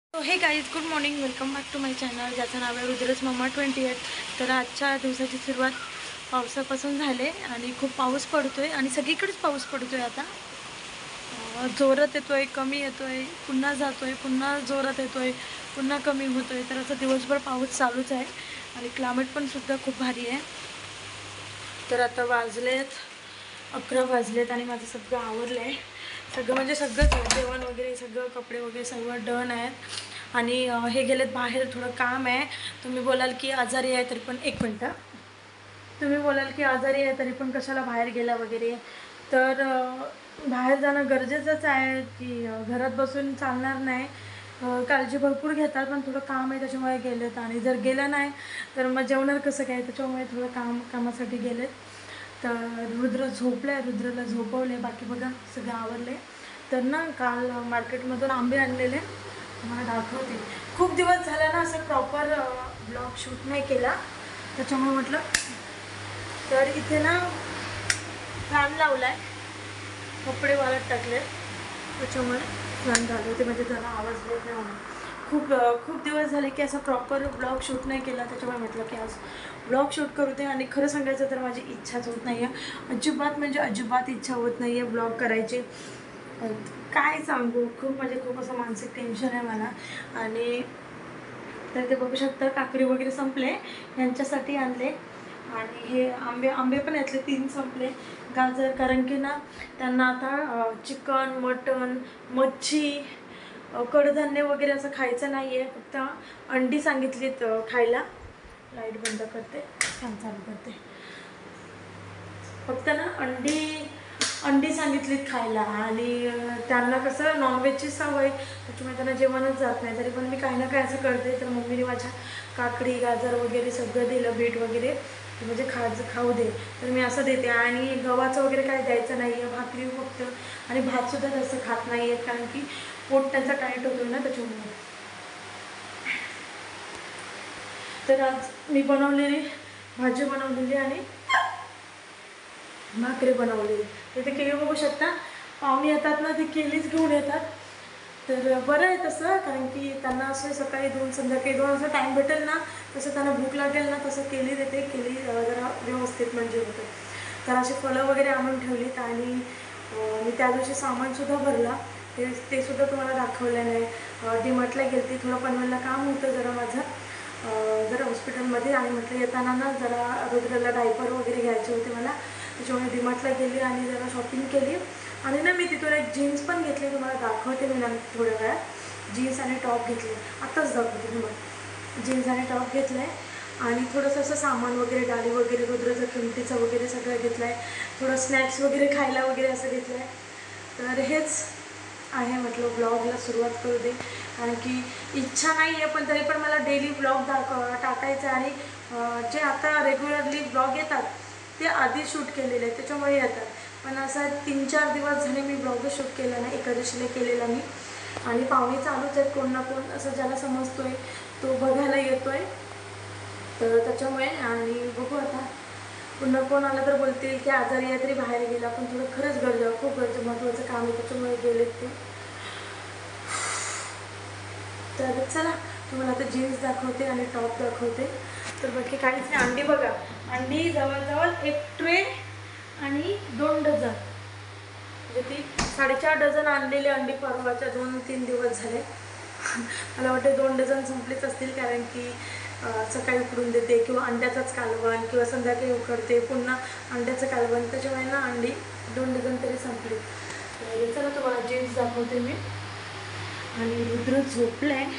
तो hey guys, good morning, welcome back to my channel ज्याचं नाव आहे रुद्रज मम्मा 28. तर आजच्या दिवसाची सुरुवात पावसापासून झाले आणि खूप पाऊस पडतोय आणि सगळीकडेच पाऊस पडतोय. आता जोरात येतोय, कमी येतोय, पुन्हा जातोय, पुन्हा जोरात येतोय, पुन्हा कमी होतोय. तर असं दिवसभर पाऊस चालूच आहे आणि क्लायमेट पण सुद्धा खूप भारी आहे. तर आता वाजलेत 11 वाजलेत आणि माझं सगळं आवरलं आहे. सगळं म्हणजे सगळंच, जेवण वगैरे सगळं, कपडे वगैरे सगळं डन आहेत. आणि हे गेलेत बाहेर, थोडं काम आहे. तुम्ही बोलाल की आजारी आहे तरी पण, एक मिनटं, तुम्ही बोलाल की आजारी आहे तरी पण कशाला बाहेर गेला वगैरे. तर बाहेर जाणं गरजेचंच आहे की घरात बसून चालणार नाही. काळजी भरपूर घेतात पण थोडं काम आहे त्याच्यामुळे गेलेत. आणि जर गेलं नाही तर मग जेवणार कसं काय, त्याच्यामुळे थोडं कामासाठी गेलेत. तर रुद्र झोपलं आहे, रुद्रला झोपवले, बाकी बघा सगळं आवरले. तर ना काल मार्केटमधून आंबे आणलेले, मला दाखवते. खूप दिवस झाला ना असं प्रॉपर ब्लॉग शूट नाही केला, त्याच्यामुळे म्हटलं. तर इथे ना फॅन लावला आहे, कपडे वाळत टाकले, त्याच्यामुळे फॅन झाले होते म्हणजे त्याला आवाज देत नाही म्हणून. खूप दिवस झाले की असं प्रॉपर ब्लॉग शूट नाही केला, त्याच्यामुळे म्हटलं की आज ब्लॉग शूट करू दे. आणि खरं सांगायचं तर माझी इच्छाच होत नाही आहे, अजिबात म्हणजे अजिबात इच्छा होत नाही आहे ब्लॉग करायची. काय सांगू, खूप असं मानसिक टेन्शन आहे मला. आणि तर ते बघू शकता काकडी वगैरे संपले, यांच्यासाठी आणले. आणि हे आंबे पण यातले 3 संपले. गाजर, कारण की ना त्यांना आता चिकन, मटन, मच्छी, कडधान्य वगैरे असं खायचं नाही आहे. फक्त अंडी सांगितलीत खायला. लाईट बंद करते, फॅन चालू करते. फक्त ना अंडी सांगितलीत खायला. आणि त्यांना कसं नॉनव्हेजची सवय, त्याच्यामुळे त्यांना जेवणच जात नाही. तरी पण मी काही ना काही असं करते. तर मम्मीने माझ्या काकडी, गाजर वगैरे सगळं दिलं, बीट वगैरे, म्हणजे खाऊ दे. तर मी असं देते. आणि गव्हाचं वगैरे काही द्यायचं नाही आहे, भाकरी फक्त. आणि भातसुद्धा जास्त खात नाही आहेत, कारण की पोट त्यांचा टाईट होतो ना, त्याच्यामुळे. तर आज मी बनवलेली भाजी बनवलेली आणि भाकरी बनवलेली. तर ते केळी बघू शकता, पाहुणे येतात ना, ती केलीच घेऊन येतात. तर बरं आहे तसं, कारण की त्यांना असं सकाळी 2 संध्याकाळी 2 असं टाईम भेटेल ना, तसं त्यांना भूक लागेल ना, तसं केली देते. केली जरा व्यवस्थित म्हणजे होतं. तर अशी फळं वगैरे आणून ठेवलीत. आणि मी त्या दिवशी सामानसुद्धा भरला, ते सुद्धा तुम्हाला दाखवलं नाही. डीमार्टला गेली, थोडं पनवेलला काम होतं जरा माझं, जरा हॉस्पिटलमध्ये. आणि म्हटलं येताना ना जरा रुद्रला डायपर वगैरे घ्यायचे होते मला, त्याच्यामुळे डीमार्टला गेली आणि जरा शॉपिंग केली. आणि ना मी तिथून एक जीन्स पण घेतली, तुम्हाला दाखवते मी नंतर थोड्या वेळात. जीन्स आणि टॉप घेतले, आत्ताच दाखवते तुम्हाला. जीन्स आणि टॉप घेतलं आहे. आणि थोडंसं असं सामान वगैरे, डाळी वगैरे, रुद्राचं किमतीचं वगैरे सगळं घेतलं आहे. थोडं स्नॅक्स वगैरे खायला वगैरे असं घेतलं आहे. तर हेच आहे, म्हटलं ब्लॉगला सुरुवात करू दे. कारण की इच्छा नाही आहे, पण तरी पण मला डेली ब्लॉग टाकायचं. आणि जे आता रेग्युलरली ब्लॉग येतात ते आधी शूट केलेले आहेत, त्याच्यामुळे येतात. पण असं 3-4 दिवस झाले मी ब्लॉगच शूट केला नाही. एकादशीला केलेला मी. आणि पाहुणे चालूच आहेत, कोण ना कोण असं ज्याला समजतोय तो बघायला येतोय. तर त्याच्यामुळे. आणि बघू आता, पुन्हा कोण आलं तर बोलतील की आजारी आहे तरी बाहेर गेला, पण थोडं खरंच खूप महत्त्वाचं काम आहे, त्याच्यामुळे गेलेत ते. तर चला, तुम्हाला आता जीन्स दाखवते आणि टॉप दाखवते. तर बाकी काहीच नाही. अंडी बघा, अंडी जवळजवळ 1 ट्रे आणि 2 डझन, म्हणजे ती 4.5 डझन आणलेली अंडी परवाच्या 2-3 दिवस झाले. मला वाटते 2 डझन संपलेच असतील, कारण की सकाळी उकडून देते, किंवा अंड्याचाच कालवण, किंवा संध्याकाळी उकडते पुन्हा अंड्याचं कालवण, त्याच्यामुळे ना अंडी 2 डझन तरी संपली. चला तुम्हाला जीन्स दाखवते मी. आणि रुद्र झोपलं आहे.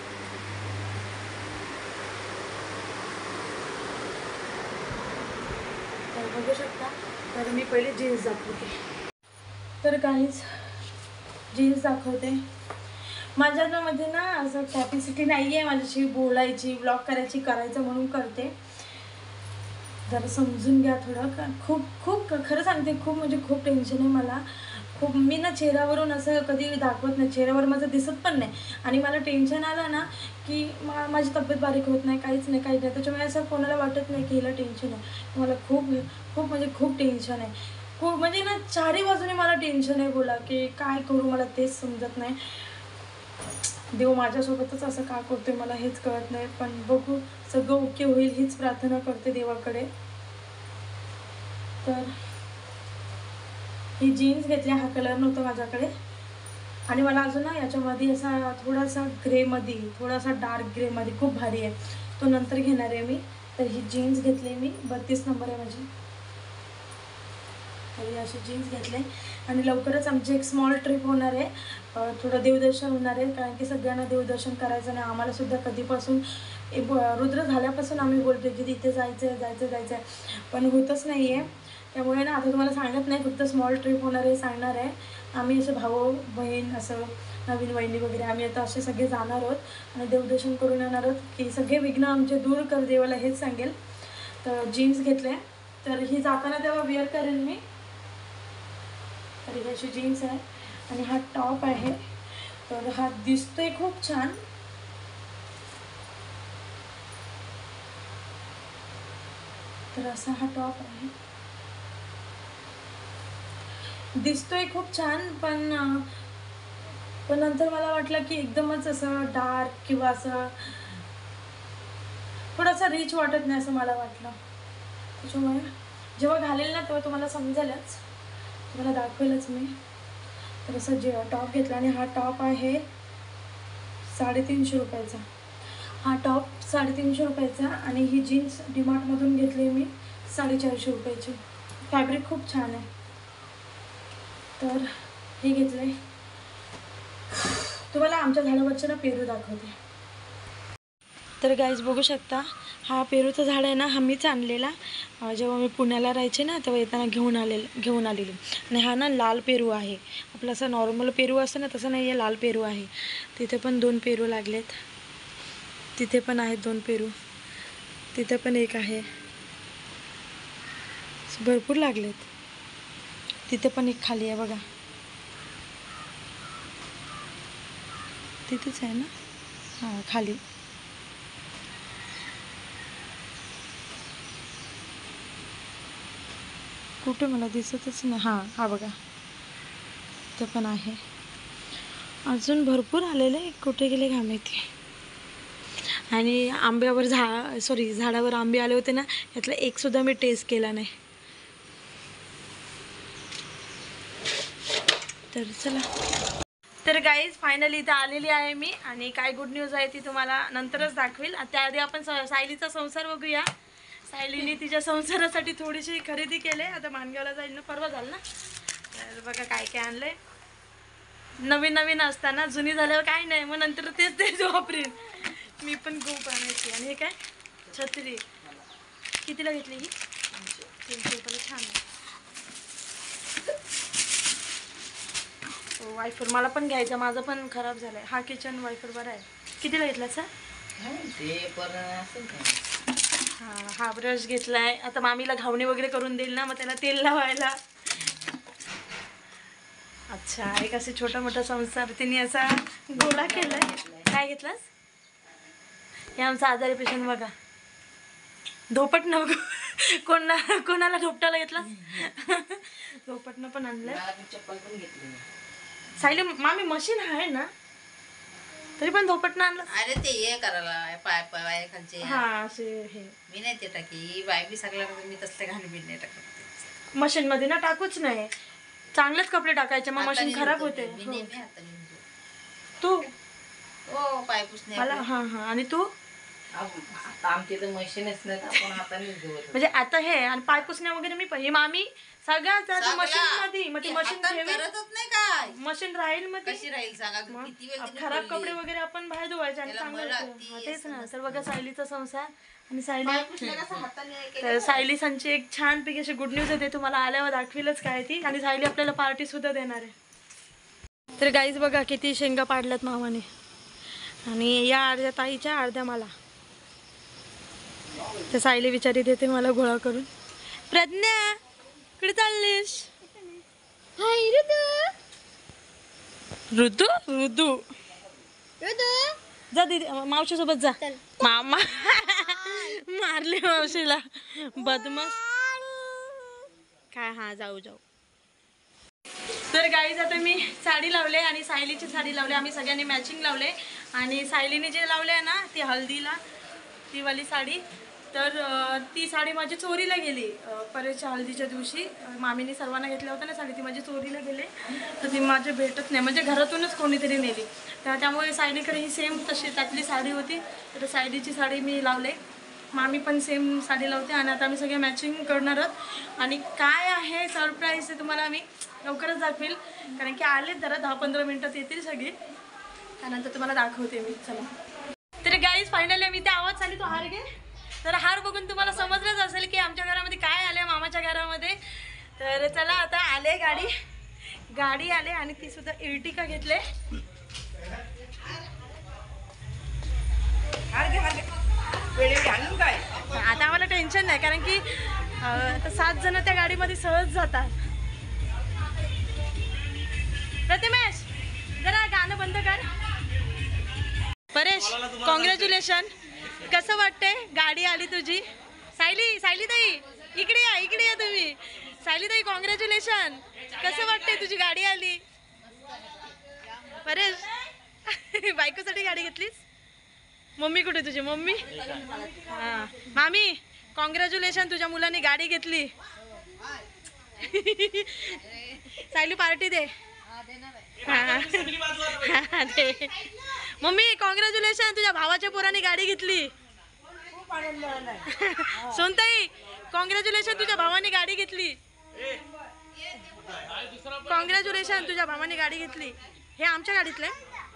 तर बघू शकता. तर मी पहिले जीन्स दाखवते. तर काहीच जीन्स दाखवते. माझ्यामध्ये ना असं कॅपॅसिटी नाही आहे माझ्याशी बोलायची, ब्लॉग करायचं म्हणून करते. जरा समजून घ्या थोडं. खूप खरं सांगते, खूप टेन्शन आहे मला. मी ना चेहऱ्यावरून असं कधी दाखवत नाही, चेहऱ्यावर माझं दिसत पण नाही. आणि मला टेन्शन आलं ना की माझी तब्येत बारीक होत नाही, काहीच नाही. त्याच्यामुळे असं कोणाला वाटत नाही की हिला टेन्शन आहे. मला खूप टेन्शन आहे. म्हणजे ना 4ही बाजूने मला टेन्शन आहे. बोला की काय करू, मला तेच समजत नाही. देव माझ्यासोबतच असं का करतोय मला हेच कळत नाही, पण बघू, सगळं ओके होईल हीच प्रार्थना करते देवाकडे. तर ही जीन्स घेतली, हा कलर नव्हता माझ्याकडे आणि मला अजून ना याच्यामध्ये असा थोडासा ग्रेमध्ये, थोडासा डार्क ग्रेमध्ये खूप भारी आहे, तो नंतर घेणार आहे मी. तर ही जीन्स घेतली मी, 32 नंबर आहे माझी. तर अशी जीन्स घेतले आणि लवकरच आमची एक स्मॉल ट्रिप होणार आहे, थोडं देवदर्शन होणार आहे, कारण की सगळ्यांना देवदर्शन करायचं नाही. आम्हालासुद्धा कधीपासून रुद्र झाल्यापासून आम्ही बोलतो की तिथे जायचं आहे जायचं जायचं आहे, पण होतच नाही आहे. त्यामुळे ना आता तुम्हाला सांगत नाही, फक्त स्मॉल ट्रिप होणार आहे सांगणार आहे. आम्ही असे भाऊ बहीण असं नवीन वहिनी वगैरे आम्ही आता असे सगळे जाणार आहोत आणि देवदर्शन करून येणार आहोत, की सगळे विघ्न आमचे दूर कर देवाला हेच सांगेल. तर जीन्स घेतले, तर ही जाताना तेव्हा वेअर करेन मी. तर ही अशी जीन्स आहे आणि हा टॉप आहे. तर हा दिसतोय खूप छान. तर असा हा टॉप आहे, दिसतोय खूप छान, पण नंतर मला वाटलं की एकदमच असं डार्क किंवा असं थोडासा रिच वाटत नाही असं मला वाटलं. त्याच्यामुळे जेव्हा घालेल ना तेव्हा तुम्हाला समजेलच, तुम्हाला दाखवेलच मी. तर असं टॉप घेतला आणि हा टॉप आहे 350 रुपयाचा. हा टॉप 350 रुपयाचा आणि ही जीन्स डीमार्टमधून घेतली मी 450 रुपयाची. फॅब्रिक खूप छान आहे. तर हे घेतलं. तुम्हाला आमच्या झाडावरचे ना पेरू दाखवते. तर गाईज बघू शकता, हा पेरूचं झाड आहे ना, हा मीच आणलेला जेव्हा मी पुण्याला राहायचे ना, तेव्हा येताना घेऊन आलेली. आणि हा ना लाल पेरू आहे, आपला असं नॉर्मल पेरू असतं ना तसं नाही आहे, लाल पेरू आहे. तिथे पण 2 पेरू लागलेत, तिथे पण आहेत 2 पेरू, तिथे पण एक आहे, भरपूर लागलेत. तिथे पण एक खाली आहे बघा, तिथेच आहे ना, हां खाली. कुठे मला दिसतच नाही, हां हा बघा, ते पण आहे. अजून भरपूर आलेले, कुठे गेले काय माहिती. आणि आंब्यावर झाडावर आंबे आले होते ना, यातला एकसुद्धा मी टेस्ट केला नाही. तर चला, तर गाईज फायनली इथं आलेली आहे मी, आणि काय गुड न्यूज आहे ती तुम्हाला नंतरच दाखवेल. त्याआधी आपण सायलीचा संसार बघूया. सायलीने तिच्या संसारासाठी थोडीशी खरेदी केली. आता मानगावला जाईल ना, परवा झालं ना. तर बघा काय काय आणलंय. नवीन नवीन असताना जुनी झाल्यावर काय नाही, मग नंतर तेच वापरेन मी. पण खूप आणायची. आणि हे काय छत्री, कितीला घेतली ही? 300 रुपयाला. छान आहे. वायफर मला पण घ्यायचा, माझा पण खराब झालाय. हा किचन वायफर बरा आहे. कितीला घेतला सर? हा ब्रश घेतलाय. आता मामीला घावणे वगैरे करून देईल ना, मग त्याला तेल लावायला. अच्छा, एक असे छोटा मोठा संसार तिने असा गोळा केलाय. काय घेतलास? हे आमचा आजारी पेशंट बघा. धोपट नको, कोणाला धोपटाला घेतला? धोपटनं पण आणलंय. सायली मामी मशीन आहे ना, तरी पण धोपटनं आणलं. अरे ते हे करायला पाय खालचे. हा असे हे मी नाही ते टाकी, बाय बी सगळ्या मी तसले घाण बीन नाही टाकत. मशीन मध्ये ना टाकूच नाही, चांगलेच कपडे टाकायचे, मग मशीन खराब होते. तू हो पाय पुसणे मला हा हा. आणि तू? आमची तर मशीनच नाही, आपण हाताने धुवत. म्हणजे आता हे आणि पाय पुसण्या वगैरे मी पण, ही मामी सगळ्यात जास्त मशीन मध्ये. मग ती मशीन करतच नाही काय, मशीन राहील मग कशी राहील सांगा. किती वेळ खराब कपडे वगैरे आपण बाहेर धुवायचे आणि चांगलं तेच ना. तर बघा सायलीचा संसार. आणि तर सायली सांची एक छानपैकी अशी गुड न्यूज आहे, तुम्हाला आल्यावर दाखवीलच काय ती. आणि सायली आपल्याला पार्टी सुद्धा देणार आहे. तर गाईज बघा किती शेंगा पाडल्यात मामाने, आणि या अर्ध्या ताईच्या अर्ध्या मला. तर सायली विचारी देते मला गोळा करून. प्रज्ञा कुठे चाललीस? हाय ऋतू ऋतू ऋतू जा दीदी मावशी सोबत जा. मामा मारले मावशीला, बदमाश काय. हा जाऊ. तर गाईज आता मी साडी लावले आणि सायलीची साडी लावले, आम्ही सगळ्यांनी मॅचिंग लावले. आणि सायलीने जे लावले आहे ना ती हल्दीला ती वाली साडी, तर ती साडी माझी चोरीला गेली परेच्या हल्दीच्या दिवशी. मामीने सर्वांना घेतल्या होत्या ना साडी, ती माझी चोरीला गेले, तर ती माझी भेटत नाही, म्हणजे घरातूनच कोणीतरी नेली. तर त्यामुळे सायलीकडे ही सेम तशी त्यातली साडी होती, तर सायलीची साडी मी लावले. मामी पण सेम साडी लावते आणि आता आम्ही सगळे मॅचिंग करणार आहोत. आणि काय आहे सरप्राईज ते तुम्हाला मी लवकरच दाखवेल, कारण की आलेत जरा 10-15 मिनटात येतील सगळी, त्यानंतर तुम्हाला दाखवते मी. चला तर गाईज फायनली मी ते आवाज आली तो हार घे. तर हार बघून तुम्हाला समजलंच असेल की आमच्या घरामध्ये काय आले मामाच्या घरामध्ये. तर चला आता आले गाडी आले आणि ती सुद्धा इर्टिका घेतले. आता आम्हाला टेन्शन नाही, कारण की 7 जण त्या गाडीमध्ये सहज जातात. प्रतिमेश जरा गाणं बंद कर. परेश कॉंग्रॅच्युलेशन. कसं वाटतंय गाडी आली तुझी? सायली ताई इकडे या तुम्ही. सायली ताई कॉंग्रॅच्युलेशन. कसं वाटतंय तुझी गाडी आली? परेश बायकोसाठी गाडी घेतलीस? मम्मी कुठे तुझी मम्मी? हां मामी कॉंग्रॅच्युलेशन, तुझ्या मुलांनी गाडी घेतली. सायली पार्टी दे. दे. मम्मी कॉंग्रॅच्युलेशन, तुझ्या भावाच्या पोराने गाडी घेतली. सोनताई कॉंग्रॅच्युलेशन, तुझ्या भावाने गाडी घेतली. कॉंग्रॅच्युलेशन, तुझ्या भावाने गाडी घेतली. हे आमच्या गाडीतले.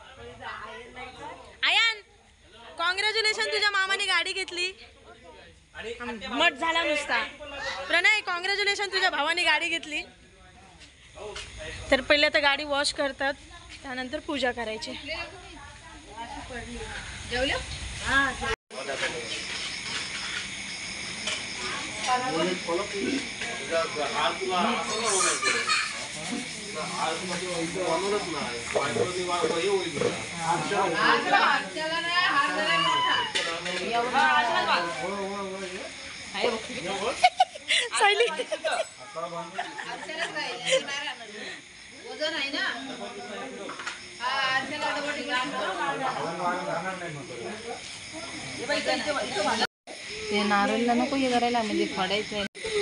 आयान कॉंग्रॅच्युलेशन, तुझ्या मामाने गाडी घेतली. मठ झाला नुसता. प्रणय कॉंग्रॅच्युलेशन, तुझ्या भावाने गाडी घेतली. तर पहिले आता गाडी वॉश करतात, त्यानंतर पूजा करायची. सायली ते नारळला नको हे करायला, म्हणजे फाडायचं.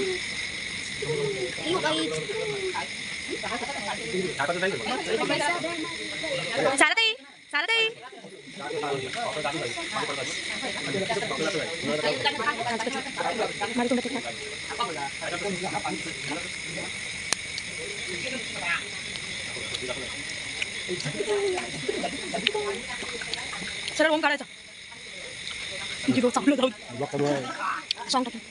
चालतंय. सरळ ओम काढायचा. चांगलं जाऊ सांग टाकू.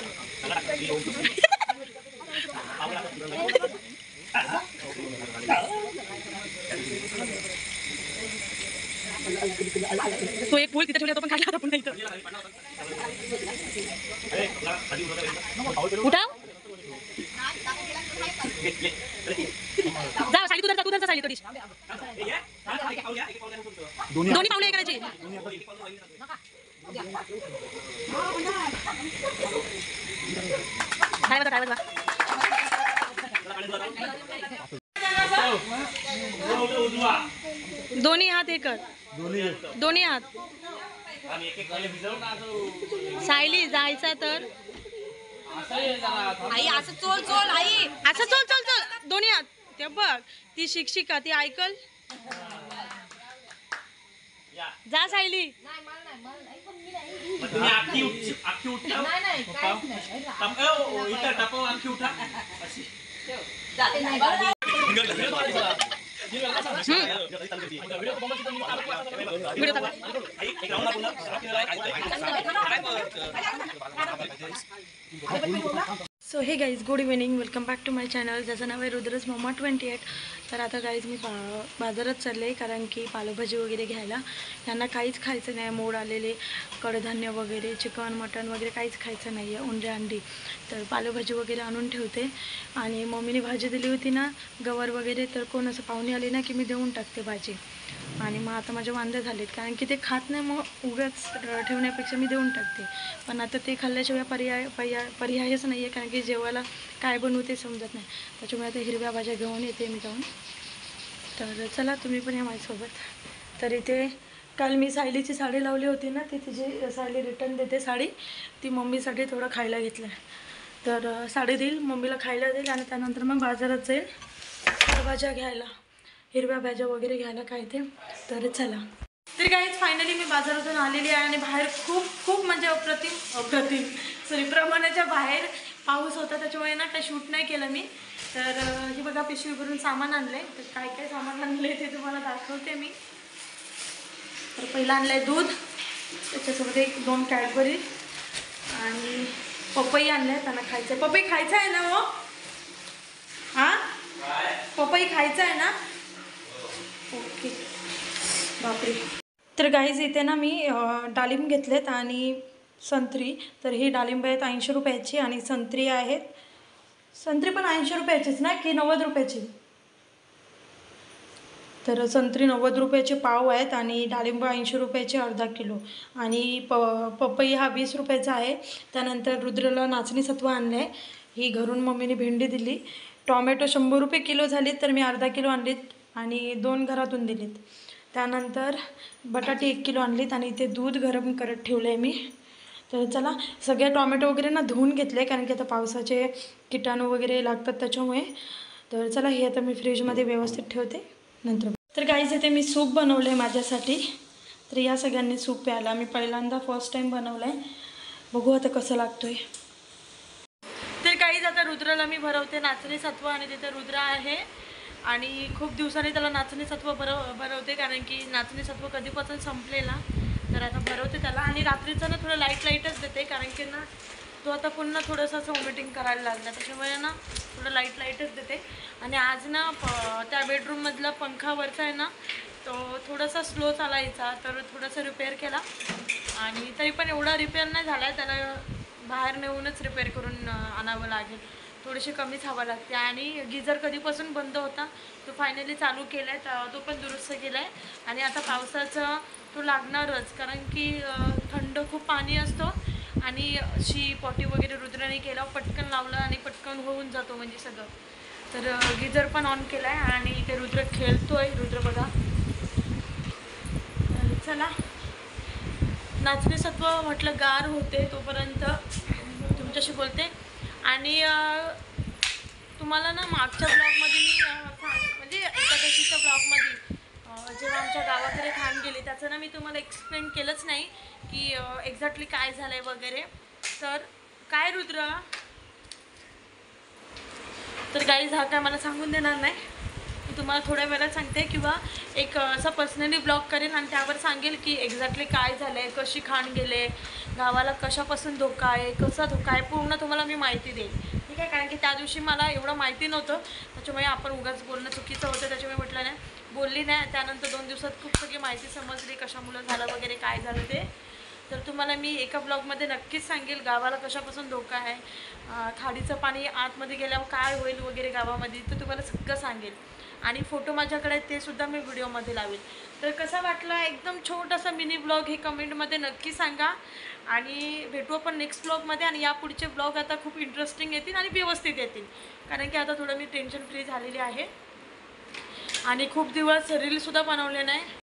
तो एक फूल तिथे ठेवला, तो पण काढला आपण नाही. उठाव जा सायली, तू धरता सायली थोडी. दोन्ही पावले हे करायची. काय बघा दोन्ही हात हे कर, दोन्ही हात. सायली जायचा तर आई असं चोल आई, असं चोल दोन्ही हात. ते बघ ती शिक्षिका ती ऐकल. जा Sayali. So hey guys good evening, welcome back to my channel, ज्याचं नाव आहे रुद्रज मम्मा 28. तर आता गाईज मी बाजारात चालले आहे, कारण की पालेभाजी वगैरे घ्यायला. यांना काहीच खायचं नाही, मोड आलेले कडधान्य वगैरे, चिकन मटन वगैरे काहीच खायचं नाही आहे, उंडे अंडी. तर पालेभाजी वगैरे आणून ठेवते. आणि मम्मीने भाजी दिली होती ना गवार वगैरे, तर कोण असं पाहुणे आले ना की मी देऊन टाकते भाजी. आणि मग आता माझे वांदे झालेत कारण की ते खात नाही, मग उगाच ठेवण्यापेक्षा मी देऊन टाकते. पण आता ते खाल्ल्याशिवाय पर्यायच नाही आहे, कारण की जेवायला काय बनवू ते समजत नाही. त्याच्यामुळे आता हिरव्या भाज्या घेऊन येते मी जाऊन. तर चला तुम्ही पण या माझ्यासोबत. तर इथे काल मी सायलीची साडी लावली होती ना, ती तिची सायली रिटर्न देते साडी, ती मम्मीसाठी थोडं खायला घेतलं. तर साडी देईल, मम्मीला खायला देईल आणि त्यानंतर मग बाजारात जाईल भाज्या घ्यायला, हिरव्या भाज्या वगैरे घ्यायला काय ते. तर चला. तर काहीच फायनली मी बाजारातून आलेली आहे आणि बाहेर खूप खूप म्हणजे अप्रतिम प्रमाणाच्या बाहेर पाऊस होता, त्याच्यामुळे ना काही शूट नाही केलं मी. तर हे बघा पिशवी भरून सामान आणलं आहे. तर काय काय सामान आणलं आहे ते तुम्हाला दाखवते मी. तर पहिलं आणलं आहे दूध, त्याच्यासोबत 1-2 कॅडबरी आणि पपई आणलं आहे, त्यांना खायचं आहे. पपई खायचं आहे ना हो? हां, पपई खायचं आहे ना? ओके. बापरे. तर गाईज इथे ना मी डाळिंब घेतलेत आणि संत्री. तर ही डाळिंब आहेत 80 रुपयाची आणि संत्री आहेत, संत्री पण 80 रुपयाचीच ना की 90 रुपयाची? तर संत्री 90 रुपयाचे पाव आहेत आणि डाळिंब 80 रुपयाचे अर्धा किलो आणि पपई हा 20 रुपयाचा आहे. त्यानंतर रुद्रला नाचणी सत्व आणलं आहे, ही घरून मम्मीने भेंडी दिली. टॉमॅटो 100 रुपये किलो झालीत, तर मी अर्धा किलो आणलीत आणि 2 घरातून दिलीत. त्यानंतर बटाटे 1 किलो आणलीत आणि इथे दूध गरम करत ठेवलं आहे मी. तर चला, सगळे टॉमॅटो वगैरे ना धुवून घेतले कारण की आता पावसाचे किटाणू वगैरे लागतात त्याच्यामुळे. तर चला, हे आता मी फ्रीजमध्ये व्यवस्थित ठेवते नंतर. तर गाईज इथे मी सूप बनवलं आहे माझ्यासाठी. तर या सगळ्यांनी सूप प्यायला, मी पहिल्यांदा फर्स्ट टाईम बनवलं आहे, बघू आता कसं लागतो आहे. तर गाईज आता रुद्राला मी भरवते नाचणी सत्व आणि तिथे रुद्र आहे आणि खूप दिवसांनी त्याला नाचणी सत्व भरवते कारण की नाचणी सत्व कधीपासून संपलेला. तर आता भरवते त्याला आणि रात्रीचं ना थोडं लाईटच देते कारण की ना तो आता पुन्हा थोडंसं असं वॉमिटिंग करायला लागला, त्याच्यामुळे ना थोडं लाईटच देते. आणि आज ना त्या बेडरूममधला पंखावरचा आहे ना तो थोडासा स्लो चालायचा, तर थोडासा रिपेअर केला आणि तरी पण एवढा रिपेअर नाही झाला आहे, त्याला बाहेर नेऊनच रिपेअर करून आणावं लागेल. थोडीशी कमीच हवा लागते. आणि गिझर कधीपासून बंद होता तो फायनली चालू केला आहे, तो पण दुरुस्त केला आहे. आणि आता पावसाचं तो लागणारच कारण की थंड खूप पाणी असतो आणि पॉटी वगैरे रुद्राने केला, पटकन लावलं आणि पटकन होऊन जातो म्हणजे सगळं. तर गिझर पण ऑन केला आहे आणि ते रुद्र खेळतोय. रुद्र बघा. चला, नाचणी सत्व म्हटलं गार होते तोपर्यंत तुमच्याशी बोलते. आणि तुम्हाला ना मागच्या ब्लॉगमध्ये मी म्हणजे एकादशीच्या ब्लॉगमध्ये जेव्हा आमच्या गावाकडे खाण गेली त्याचं ना मी तुम्हाला एक्सप्लेन केलंच नाही की एक्झॅक्टली काय झालं आहे वगैरे. तर काय रुद्र, तर गाईज हा काय मला सांगून देणार नाही, मी तुम्हाला थोड्या वेळात सांगते किंवा एक असा पर्सनली ब्लॉग करेन आणि त्यावर सांगेल की एक्झॅक्टली काय झालं आहे, कशी खाण गेले, गावाला कशापासून धोका आहे, कसा धोका आहे, पूर्ण तुम्हाला मी माहिती देईल, ठीक आहे. कारण की त्या दिवशी मला एवढं माहिती नव्हतं, त्याच्यामुळे आपण उगाच बोलणं चुकीचं होतं, त्याच्यामुळे म्हटलं नाही, बोलली नाही. त्यानंतर 2 दिवसात खूप सगळी माहिती समजली कशामुळं झालं वगैरे काय झालं ते. तर तुम्हाला मी एका ब्लॉगमध्ये नक्कीच सांगेल गावाला कशापासून धोका आहे, खाडीचं पाणी आतमध्ये गेल्यावर काय होईल वगैरे गावामध्ये, तर तुम्हाला सगळं सांगेल. आणि फोटो माझ्याकडे आहेत ते सुद्धा मी व्हिडिओमध्ये लावेल. तर कसा वाटला एकदम छोटासा मिनी ब्लॉग हे कमेंटमध्ये नक्की सांगा. आणि भेटू आपण नेक्स्ट ब्लॉगमध्ये. आणि यापुढचे ब्लॉग आता खूप इंटरेस्टिंग येतील आणि व्यवस्थित येतील कारण की आता थोडं मी टेन्शन फ्री झालेली आहे आणि खूप दिवस रीलसुद्धा बनवले नाही.